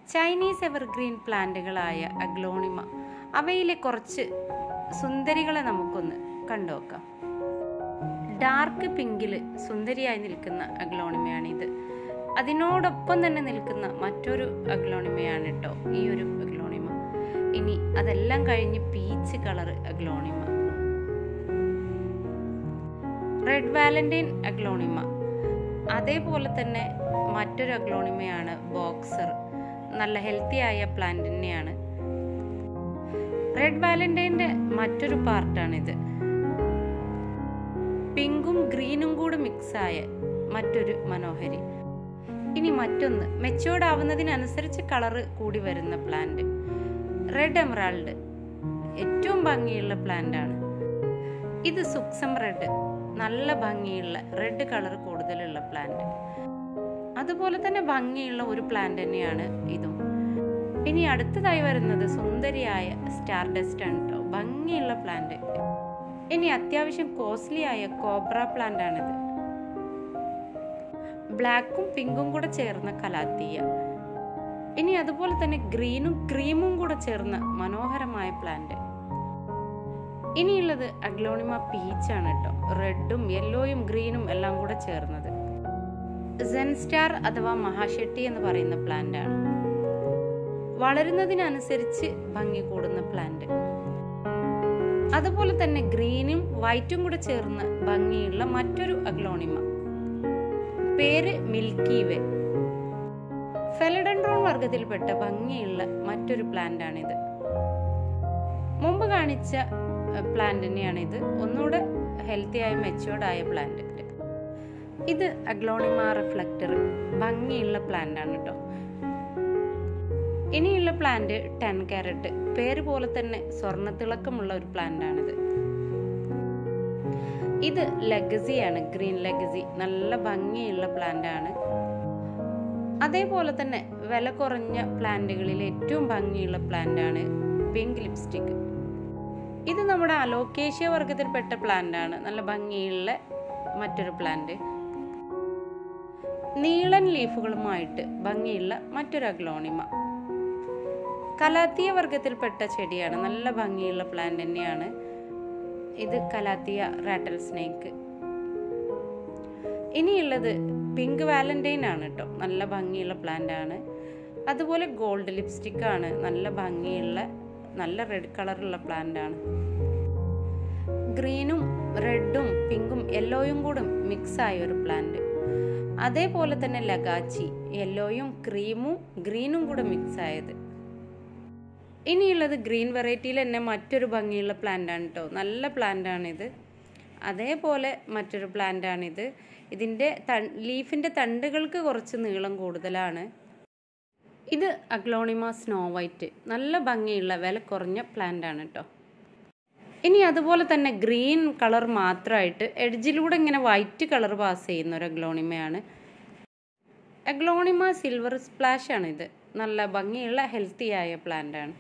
Chinese evergreen പ്ലാന്റുകളായ aglaonema, അവയിലെ കുറച്ച് സുന്ദരികളെ നമുക്കൊന്ന് കണ്ടുനോക്കാം. ഡാർക്ക് പിങ്കിൽ സുന്ദരിയായി നിൽക്കുന്ന അഗ്ലോണിമയാണിത്. അതിനോടൊപ്പം തന്നെ നിൽക്കുന്ന മറ്റൊരു അഗ്ലോണിമയാണ് കേട്ടോ ഈ ഒരു അഗ്ലോണിമ. ഇനി അതെല്ലാം കഴിഞ്ഞ് peach colour aglaonema, red valentine aglaonema. അതേപോലെ തന്നെ മറ്റൊരു അഗ്ലോണിമയാണ് ബോക്സർ. നല്ല ഹെൽത്തി ആയ പ്ലാന്റ് തന്നെയാണ്. റെഡ് വാലന്റൈൻ്റെ മറ്റൊരു പാർട്ടാണിത്. പിങ്കും ഗ്രീനും കൂടെ മിക്സായ മറ്റൊരു മനോഹരി. ഇനി മറ്റൊന്ന് മെച്ചോർഡ് ആവുന്നതിനനുസരിച്ച് കളറ് കൂടി വരുന്ന പ്ലാന്റ്, റെഡ് എമറാൾഡ്. ഏറ്റവും ഭംഗിയുള്ള പ്ലാന്റ് ആണ് ഇത്. സുക്സം റെഡ്, നല്ല ഭംഗിയുള്ള റെഡ് കളർ കൂടുതലുള്ള പ്ലാന്റ്. അതുപോലെ തന്നെ ഭംഗിയുള്ള ഒരു പ്ലാന്റ് തന്നെയാണ് ഇതും. ഇനി അടുത്തതായി വരുന്നത് സുന്ദരിയായ സ്റ്റാർഡസ്റ്റ് ആണ് കേട്ടോ, ഭംഗിയുള്ള പ്ലാന്റ്. ഇനി അത്യാവശ്യം കോസ്റ്റ്ലി ആയ കോബ്ര പ്ലാന്റ് ആണിത്. ബ്ലാക്കും പിങ്കും കൂടെ ചേർന്ന കലാത്തിയ. ഇനി അതുപോലെ തന്നെ ഗ്രീനും ക്രീമും കൂടെ ചേർന്ന മനോഹരമായ പ്ലാന്റ്. ഇനിയുള്ളത് അഗ്ലോണിമ പീച്ച് ആണ് കേട്ടോ, റെഡും യെല്ലോയും ഗ്രീനും എല്ലാം കൂടെ ചേർന്നത്. സെൻ സ്റ്റാർ അഥവാ മഹാശെട്ടി എന്ന് പറയുന്ന പ്ലാന്റ് ആണ്. വളരുന്നതിനനുസരിച്ച് ഭംഗി കൂടുന്ന പ്ലാന്റ്. അതുപോലെ തന്നെ ഗ്രീനും വൈറ്റും കൂടെ ചേർന്ന് ഭംഗിയുള്ള മറ്റൊരു അഗ്ലോണിമ, പേര് മിൽക്കി വേ. ഫെലഡൻഡ്രോൺ വർഗത്തിൽപ്പെട്ട ഭംഗിയുള്ള മറ്റൊരു പ്ലാന്റ് ആണിത്. മുമ്പ് കാണിച്ച പ്ലാന്റ് തന്നെയാണിത്, ഒന്നുകൂടെ ഹെൽത്തി ആയ മെച്ചുവേർഡ് ആയ പ്ലാന്റ്. ഇത് അഗ്ലോണിമ റിഫ്ലക്ടർ, ഭംഗിയുള്ള പ്ലാന്റ് ആണ് കേട്ടോ. ഇനിയുള്ള പ്ലാന്റ് 10 കാരറ്റ്, പേര് പോലെ തന്നെ സ്വർണ്ണത്തിളക്കമുള്ള ഒരു പ്ലാന്റ് ആണിത്. ഇത് ലെഗസിയാണ്, ഗ്രീൻ ലെഗസി. നല്ല ഭംഗിയുള്ള പ്ലാന്റ് ആണ്. അതേപോലെ തന്നെ വില കുറഞ്ഞ പ്ലാന്റുകളിൽ ഏറ്റവും ഭംഗിയുള്ള പ്ലാന്റ് ആണ് പിങ്ക് ലിപ്സ്റ്റിക്. ഇത് നമ്മുടെ അലോക്കേഷ്യ വർഗത്തിൽപ്പെട്ട പ്ലാന്റ് ആണ്. നല്ല ഭംഗിയുള്ള മറ്റൊരു പ്ലാന്റ്. നീളൻ ലീഫുകളുമായിട്ട് ഭംഗിയുള്ള മറ്റൊരു അഗ്ലോണിമ. കലാത്തിയ വർഗത്തിൽപ്പെട്ട ചെടിയാണ്. നല്ല ഭംഗിയുള്ള പ്ലാന്റ് തന്നെയാണ് ഇത്, കലാത്തിയ റാറ്റൽ സ്നേക്ക്. ഇനിയുള്ളത് പിങ്ക് വാലന്റൈൻ ആണ് കേട്ടോ, നല്ല ഭംഗിയുള്ള പ്ലാന്റ് ആണ്. അതുപോലെ ഗോൾഡ് ലിപ്സ്റ്റിക് ആണ്, നല്ല ഭംഗിയുള്ള നല്ല റെഡ് കളറുള്ള പ്ലാന്റ് ആണ്. ഗ്രീനും റെഡും പിങ്കും യെല്ലോയും കൂടെ മിക്സ് ആയ ഒരു പ്ലാന്റ്. അതേപോലെ തന്നെ ലഗാച്ചി, യെല്ലോയും ക്രീമും ഗ്രീനും കൂടെ മിക്സ് ആയത്. ഇനിയുള്ളത് ഗ്രീൻ വെറൈറ്റിയിൽ തന്നെ മറ്റൊരു ഭംഗിയുള്ള പ്ലാന്റ് ആണ് കേട്ടോ, നല്ല പ്ലാന്റ് ആണിത്. അതേപോലെ മറ്റൊരു പ്ലാന്റ് ആണിത്. ഇതിൻ്റെ ലീഫിൻ്റെ തണ്ടുകൾക്ക് കുറച്ച് നീളം കൂടുതലാണ്. ഇത് അഗ്ലോണിമ സ്നോ വൈറ്റ്, നല്ല ഭംഗിയുള്ള വില കുറഞ്ഞ പ്ലാന്റ് ആണ് കേട്ടോ. ഇനി അതുപോലെ തന്നെ ഗ്രീൻ കളർ മാത്രമായിട്ട് എഡ്ജിലൂടെ ഇങ്ങനെ വൈറ്റ് കളർ പാസ് ചെയ്യുന്ന ഒരു അഗ്ലോണിമയാണ് അഗ്ലോണിമ സിൽവർ സ്പ്ലാഷ് ആണ്. ഇത് നല്ല ഭംഗിയുള്ള ഹെൽത്തി ആയ പ്ലാന്റ് ആണ്.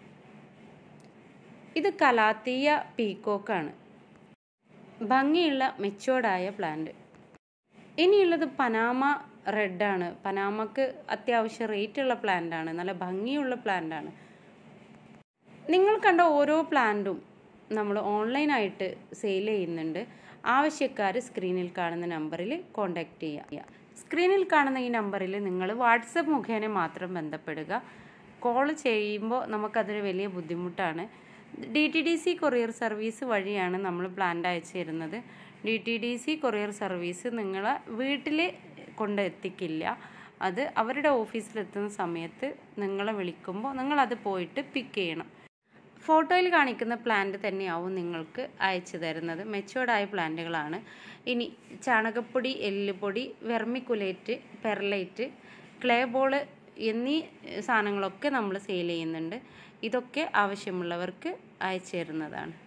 ഇത് കലാത്തിയ പീക്കോക്കാണ്, ഭംഗിയുള്ള മെച്ചുവേർഡായ പ്ലാന്റ്. ഇനിയുള്ളത് പനാമ റെഡാണ്. പനാമക്ക് അത്യാവശ്യം റേറ്റുള്ള പ്ലാന്റ് ആണ്, നല്ല ഭംഗിയുള്ള പ്ലാന്റ് ആണ്. നിങ്ങൾ കണ്ട ഓരോ പ്ലാന്റും നമ്മൾ ഓൺലൈനായിട്ട് സെയിൽ ചെയ്യുന്നുണ്ട്. ആവശ്യക്കാർ സ്ക്രീനിൽ കാണുന്ന നമ്പറിൽ കോൺടാക്റ്റ് ചെയ്യുക. സ്ക്രീനിൽ കാണുന്ന ഈ നമ്പറിൽ നിങ്ങൾ വാട്സപ്പ് മുഖേന മാത്രം ബന്ധപ്പെടുക. കോൾ ചെയ്യുമ്പോൾ നമുക്കതൊരു വലിയ ബുദ്ധിമുട്ടാണ്. DTDC കൊറിയർ സർവീസ് വഴിയാണ് നമ്മൾ പ്ലാന്റ് അയച്ചു തരുന്നത്. DTDC കൊറിയർ സർവീസ് നിങ്ങളെ വീട്ടിൽ കൊണ്ടെത്തിക്കില്ല. അത് അവരുടെ ഓഫീസിലെത്തുന്ന സമയത്ത് നിങ്ങളെ വിളിക്കുമ്പോൾ നിങ്ങളത് പോയിട്ട് പിക്ക് ചെയ്യണം. ഫോട്ടോയിൽ കാണിക്കുന്ന പ്ലാന്റ് തന്നെയാവും നിങ്ങൾക്ക് അയച്ചു തരുന്നത്. മെച്ചുവേർഡായ പ്ലാന്റുകളാണ്. ഇനി ചാണകപ്പൊടി, എല്ലുപൊടി, വെർമിക്കുലേറ്റ്, പെർലൈറ്റ്, ക്ലേ ബോള് എന്നീ സാധനങ്ങളൊക്കെ നമ്മൾ സെയിൽ ചെയ്യുന്നുണ്ട്. ഇതൊക്കെ ആവശ്യമുള്ളവർക്ക് അയച്ചു തരുന്നതാണ്.